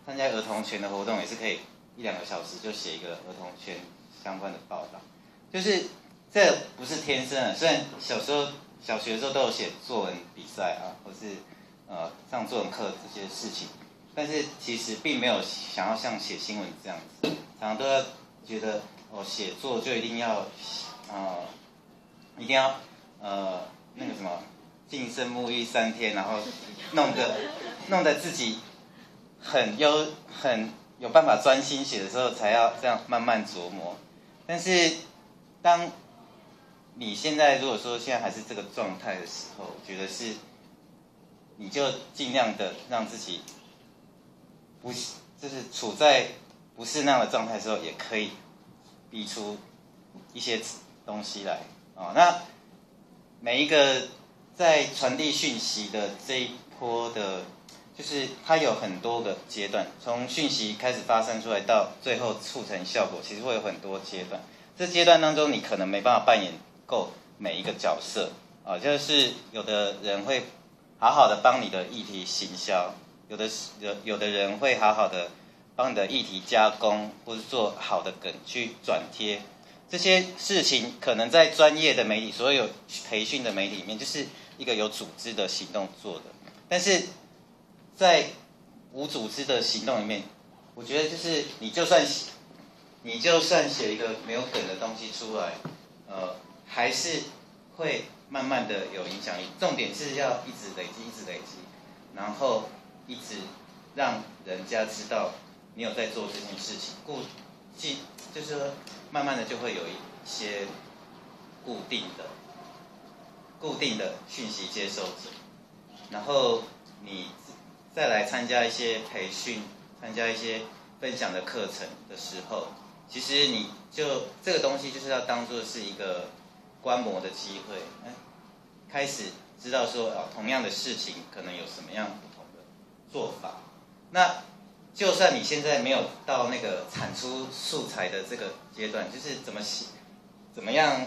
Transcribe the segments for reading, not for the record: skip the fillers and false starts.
参加儿童权的活动，也是可以1-2个小时就写一个儿童权相关的报道。就是这不是天生的，虽然小学的时候都有写作文比赛啊，或是上作文课这些事情，但是其实并没有想要像写新闻这样子，常常都要觉得写作就一定要那个什么净身沐浴3天，然后弄得自己很有办法专心写的时候，才要这样慢慢琢磨。但是当你现在如果说现在还是这个状态的时候，我觉得是你就尽量的让自己就是处在不是那样的状态的时候，也可以逼出一些东西来那每一个在传递讯息的这一波的，就是它有很多个阶段，从讯息开始发散出来到最后促成效果，其实会有很多阶段。这阶段当中，你可能没办法扮演够每一个角色就是有的人会好好的帮你的议题行销，有的人会好好的帮你的议题加工，或是做好的梗去转贴。这些事情可能在专业的媒体，所有培训的媒体里面，就是一个有组织的行动做的。但是在无组织的行动里面，我觉得就是你就算写一个没有梗的东西出来，还是会慢慢的有影响力。重点是要一直累积，然后一直让人家知道你有在做这件事情。就是说慢慢的就会有一些固定的讯息接收者，然后你再来参加一些培训，参加一些分享的课程的时候，其实你就这个东西就是要当作是一个观摩的机会，开始知道说同样的事情可能有什么样不同的做法。那就算你现在没有到那个产出素材的这个阶段，就是怎么样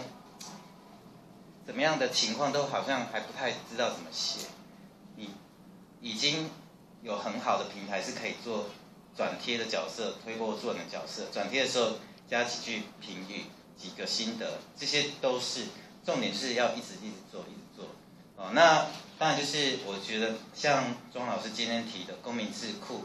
的情况都好像还不太知道怎么写，你已经有很好的平台是可以做转贴的角色，推波助澜的角色。转贴的时候加几句评语，几个心得，这些都是重点，是要一直做。那当然就是我觉得像庄老师今天提的公民智库，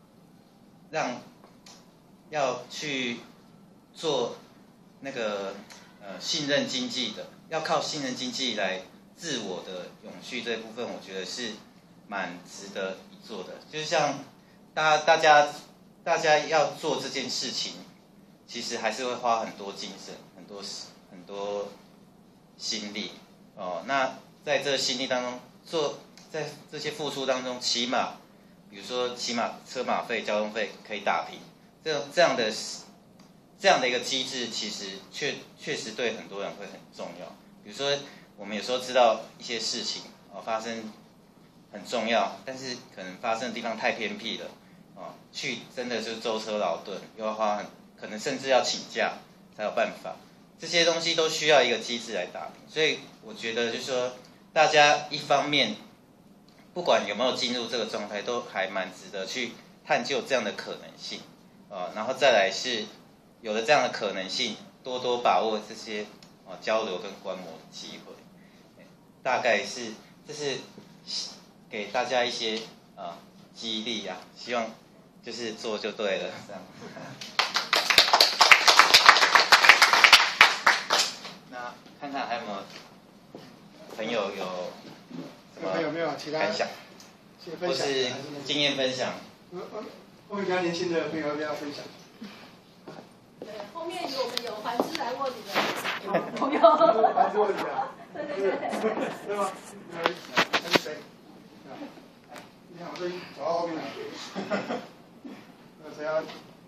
要去做那个信任经济的，要靠信任经济来自我的永续这一部分，我觉得是蛮值得一做的。就是像大家要做这件事情，其实还是会花很多精神、很多心力那在这心力当中，在这些付出当中，比如说起码车马费、交通费可以打平，这样的一个机制，其实确实对很多人会很重要。比如说，我们有时候知道一些事情发生很重要，但是可能发生的地方太偏僻了去真的就是舟车劳顿，又要可能甚至要请假才有办法。这些东西都需要一个机制来打平，所以我觉得就是说，大家一方面不管有没有进入这个状态，都还蛮值得去探究这样的可能性然后再来是有了这样的可能性，多多把握这些交流跟观摩的机会。大概是这是给大家一些激励希望就是做就对了这样。那看看还有没有朋友有什么有没有其他感想，或是经验分享？ 问比较年轻的朋友要不要分享？ 对，后面我们有环之来问你的朋友。 环之问你对。 对吗？那是谁？你好，这走到后面来。那谁要？